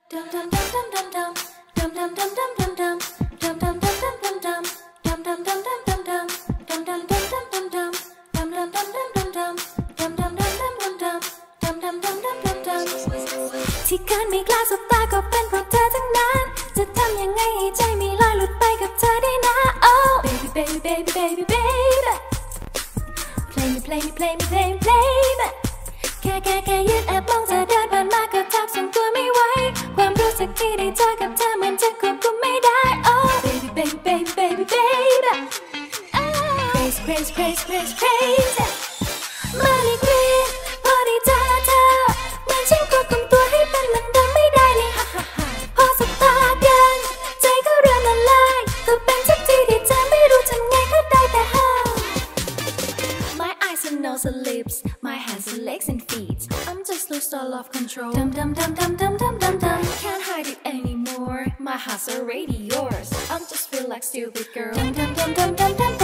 ที่เกินไม่กล้าสบตาก็เป็นเพราะเธอทั้งนั้นจะทำยังไงให้ใจไม่ลอยหลุดไปกับเธอได้นะ Oh baby baby baby baby baby play me play me play me play me play me แค่ยืนแอบมองเธอเดินผ่านมาก็แทบส่งตัวไม่ไหวความรู้สึกที่ได้เจอกับเธอเหมือนจะควบคุมไม่ได้ Oh baby baby baby baby baby crazy crazy crazy crazy crazy money green พอได้เจอเธอเหมือนฉันควบคุมตัวให้เป็นเหมือนเดิมไม่ได้เลยพอสบตากันใจก็เริ่มละลายก็เป็นทุกทีที่เธอไม่รู้ทำไงก็ได้แต่หา My eyes and nose and lips my hands and legs and feet I'm just lost all of control dum dum dum dum dum dum dum dum can't hide it anymore my heart's already yours I'm just feel like stupid girl dum dum dum dum dum dum